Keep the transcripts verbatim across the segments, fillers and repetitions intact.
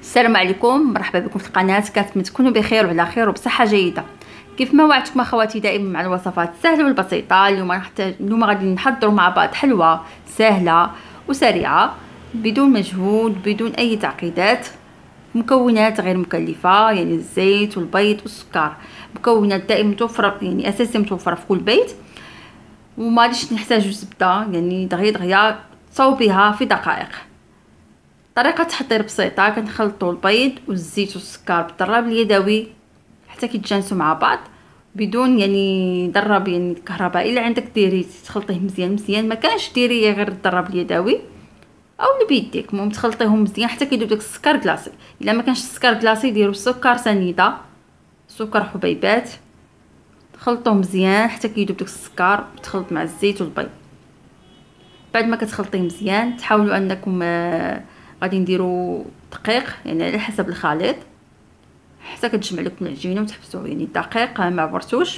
السلام عليكم، مرحبا بكم في القناه. كنتمنى تكونوا بخير وعلى خير وبصحه جيده. كيف ما وعدتكم اخواتي دائما مع الوصفات السهله والبسيطه، اليوم نحتاج اليوم غادي نحضروا مع بعض حلوه سهله وسريعه بدون مجهود بدون اي تعقيدات. مكونات غير مكلفه، يعني الزيت والبيض والسكر، مكونات دائما متوفره، يعني اساسيه متوفره في كل بيت. وما غاديش نحتاجوا زبده، يعني دغيا دغيا تصاوبيها في دقائق. طريقه تحضير بسيطه، كنخلطوا البيض والزيت والسكر بالضراب اليدوي حتى كيتجانسوا مع بعض بدون يعني ضرب يعني الكهرباء. الا عندك ديري تخلطيه مزيان مزيان، ما كانش ديري غير الضرب اليدوي او اللي بيديك. المهم تخلطيهم مزيان حتى كيذوب داك السكر كلاصي. الا ما كانش السكر كلاصي ديروا السكر سنيده، سكر حبيبات، تخلطوه مزيان حتى كيذوب داك السكر تخلط مع الزيت والبيض. بعد ما كتخلطيه مزيان تحاولوا انكم آه غادي نديروا دقيق، يعني على حسب الخليط، حتى كتجمع لكم العجينه وتحبسوه. يعني دقيق ما عبرتوش،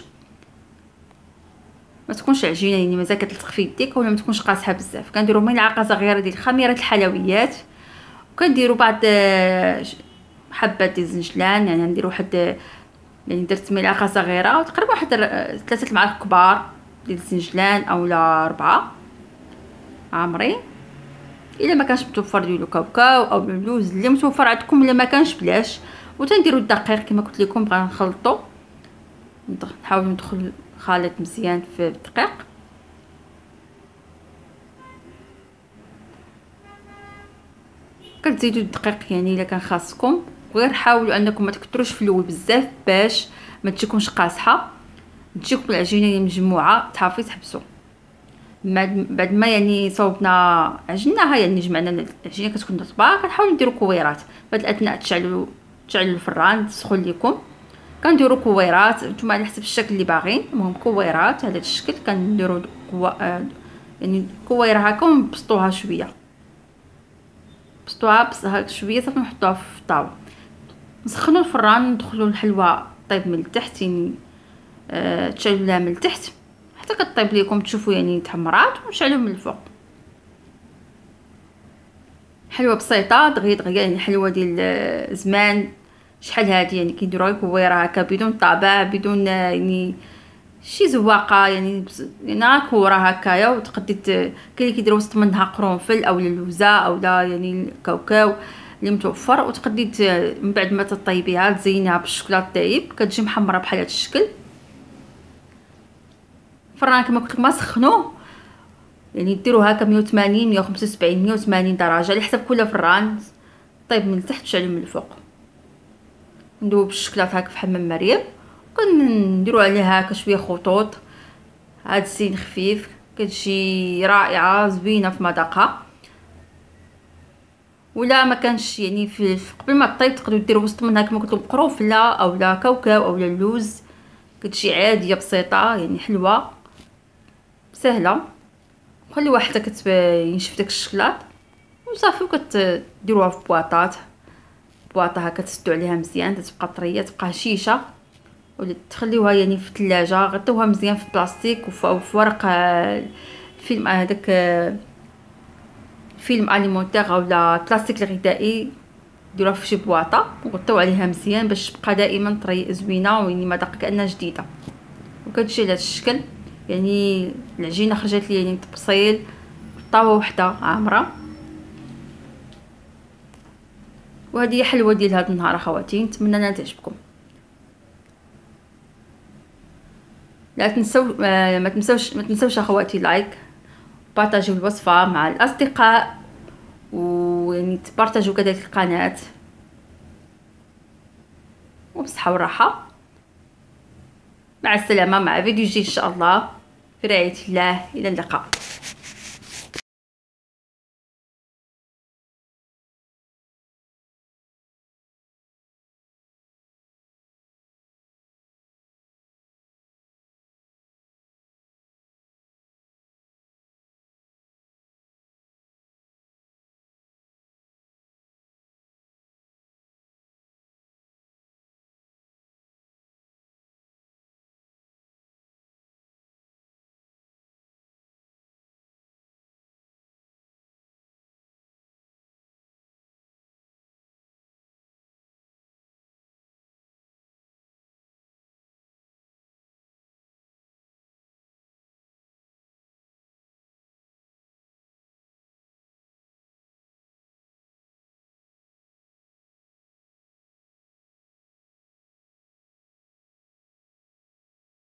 ما تكونش العجينه يعني مازال كتلصق في يديك ولا ما تكونش قاصحه بزاف. كنديروا ملعقه صغيره ديال خميره الحلويات، وكنديروا بعض حبات ديال الزنجلان، يعني نديروا واحد، يعني درت ملعقه صغيره تقريبا واحد ثلاثه المعالق كبار ديال الزنجلان اولا اربعه عامرين. الا ما كانش متوفر ديروا كاوكاو او اللوز اللي متوفر عندكم، الا ما كانش بلاش. وتنديروا الدقيق كما قلت لكم. بغا نخلطوا، نحاولوا ندخل خليط مزيان في الدقيق. كتزيدوا الدقيق يعني الا كان خاصكم، غير حاولوا انكم ما تكثروش في الاول بزاف باش ما تجيكمش قاصحه، تجيكم العجينه مجموعه تعرفي تحبسوا. بعد ما يعني صوبنا عجناها، يعني جمعنا العجينه كتكون رطبه، كنحاولوا نديروا كويرات. بعد الاثناء تشعلوا تشعلوا الفران تسخن لكم، كنديروا كويرات نتوما على حسب الشكل اللي باغيين. المهم كويرات على هذا الشكل كنديروا كو... يعني كويره هكا ونبسطوها شويه، بسطوها بس هكا شويه صافي نحطوها في الطاوله. نسخنوا الفران، ندخلوا الحلوه طيب من التحت، يعني آه تشعلوا لها من التحت حتى كطيب لكم تشوفوا يعني تحمرات، ونشعلوا من الفوق. حلوه بسيطه دغيا دغيا، يعني حلوه ديال زمان شحال هادي، يعني كيديروها كويره هكا بدون طابع بدون يعني شي زواقه، يعني يعني كوره هكايا. وتقدي كاين اللي كيديروا وسط منها قرنفل او اللوزه او لا يعني الكاوكاو اللي متوفر، وتقدي من بعد ما تطيبيها تزينيها بالشوكولاط طايب كتجي محمره بحال هذا الشكل. فران كما قلت لكم ما سخنوه، يعني ديروه هكا مية وثمانين مية وخمسة وسبعين مية وثمانين درجه على حسب كل فران. طيب من التحت وشعلوا من الفوق. ندوب الشكلاط هكا في حمام مريم، وكنديروا عليها هكا شويه خطوط. هاد الزين خفيف كتجي رائعه زوينه في مذاقها. ولا ما كانش يعني في قبل ما طيب تقدروا ديروا وسط منها كما قلت لكم قرنفله او لا كاوكاو او لا اللوز، كتجي عاديه بسيطه يعني حلوه سهله. خليوها حتى كتنشف داك الشكلاط وصافي، وكتديروها في بواطات بواطه هكا تسدوا عليها مزيان تتبقى طريه تبقى هشيشه. ولا تخليوها يعني في الثلاجه، غطيوها مزيان في البلاستيك وفي ورق فيلم هذاك فيلم اليمونتير اولا بلاستيك الغذائي، ديروها في شي بواطه وغطيو عليها مزيان باش تبقى دائما طريه زوينه ويعني مذاق كانها جديده. وكتجي على هذا الشكل، يعني العجينه خرجت لي يعني تبصيل طاوه وحده عامره. وهذه حلوه ديال هذا النهار اخواتي، نتمنى انها تعجبكم. لا تنسوا ما تنسوش ما تنسوش اخواتي لايك، بارطاجيو الوصفه مع الاصدقاء، ويعني تبارطاجيو كذلك القناه. وبصحه وراحه، مع السلامه مع فيديو جديد ان شاء الله، في رعايه الله، الى اللقاء.